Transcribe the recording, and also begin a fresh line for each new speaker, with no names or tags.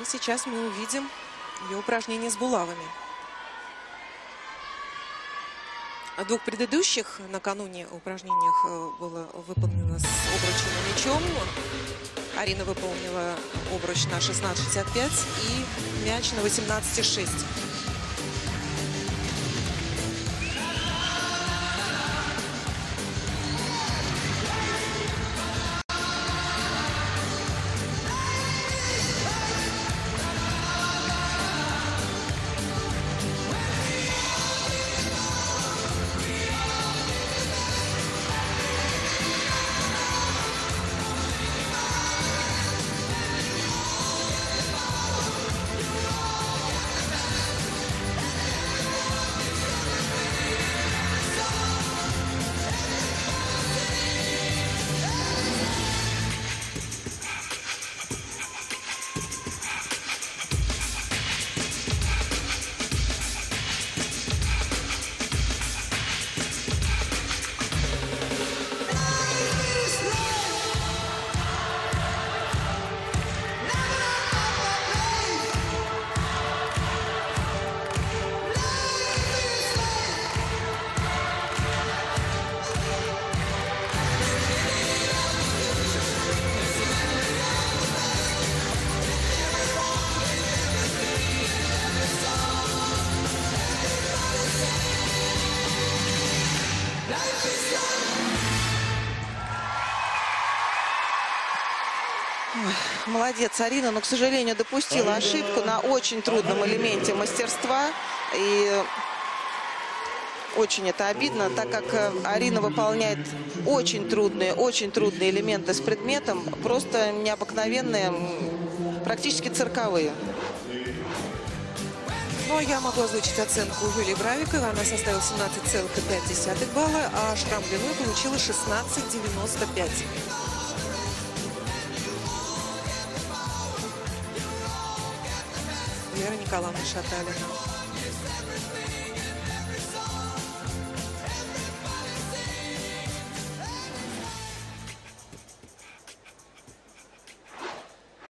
И сейчас мы увидим ее упражнение с булавами. В двух предыдущих накануне упражнениях было выполнено с обручем и мячом. Арина выполнила обруч на 16,65 и мяч на 18,6.
Молодец Арина, но, к сожалению, допустила ошибку на очень трудном элементе мастерства. И очень это обидно, так как Арина выполняет очень трудные элементы с предметом, просто необыкновенные, практически цирковые.
Ну, а я могу озвучить оценку Юлии Бравиковой. Она составила 17,5 балла, а шрам длиной получила 16,95. Вера Николаевна Шаталина.